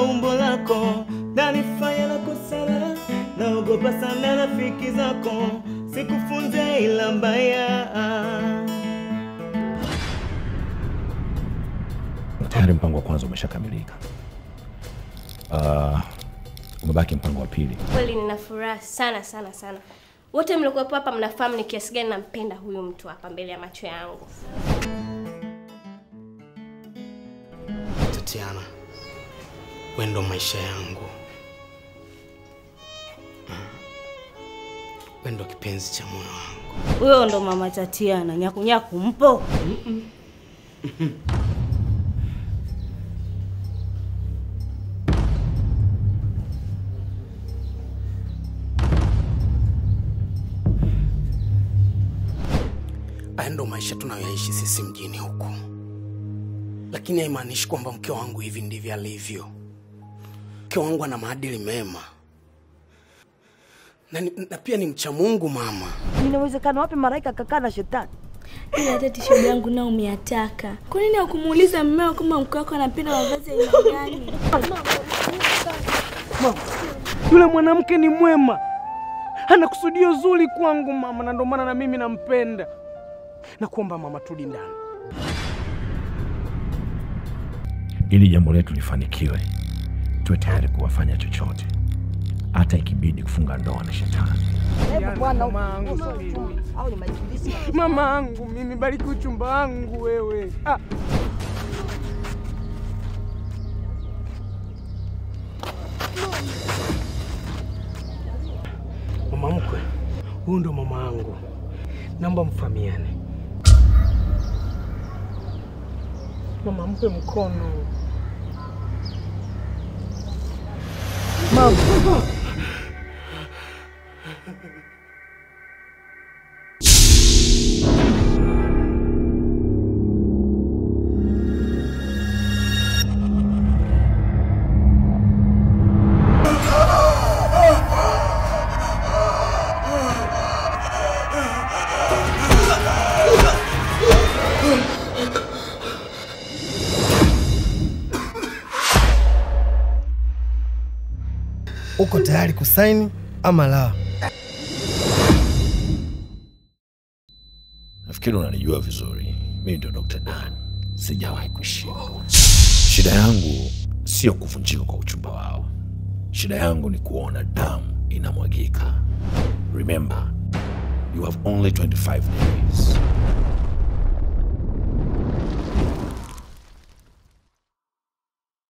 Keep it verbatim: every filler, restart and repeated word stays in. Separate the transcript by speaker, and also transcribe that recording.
Speaker 1: umbo lako, nanifanya na kusala, naogopa sana rafiki zako, sikufunze ila mbaya.
Speaker 2: Tayari mpango wa kwanza umeshakamilika. Uh, umebaki mpango wa pili.
Speaker 3: Kweli nina furaha sana sana sana. Wote mliokuwa hapa mnafahamu ni kiasi gani nampenda huyu mtu hapa mbele ya macho yangu.
Speaker 4: Tatiana, wewe ndo maisha yangu. Wewe ndo kipenzi cha moyo wangu.
Speaker 5: Wewe ndo mama Tatiana, nyaku nyaku mpo?
Speaker 4: Mm -mm. Haya ndo maisha tunayoishi sisi mjini huku. Lakini haimaanishi kwamba mke wangu hivi ndivyo alivyo. Mke wangu ana maadili mema. Na, na pia ni mcha Mungu mama.
Speaker 5: Inawezekana wapi malaika kakaa na shetani?
Speaker 6: Ila hata tishobi yangu nao umeataka. Kwa nini hukumuuliza mmeo kama mke wako anapenda mavazi ya aina gani?
Speaker 7: Mama, yule mwanamke ni mwema. Ana kusudio zuri kwangu mama, na ndio maana na mimi nampenda. Na kuomba mama turudi ndani.
Speaker 2: Ili jambo letu lifanikiwe, tuwe tayari kuwafanya chochote. Hata ikibidi kufunga ndoa na shetani.
Speaker 5: Hebu bwana
Speaker 7: mamangu
Speaker 5: au ni majilisi.
Speaker 7: Mamangu mimi bariki uchumba wangu wewe. Ah. Mama mkwe, huyu ndo mama yangu. Naomba mfahamiane. Mama mpe mkono. Mama.
Speaker 8: Uko tayari kusaini ama la?
Speaker 2: Nafikiri unanijua vizuri. Mimi ndio Doctor Dan. Sijawahi kushindwa. Shida yangu sio kuvunjika kwa uchumba wao. Shida yangu ni kuona damu inamwagika. Remember, you have only twenty-five days.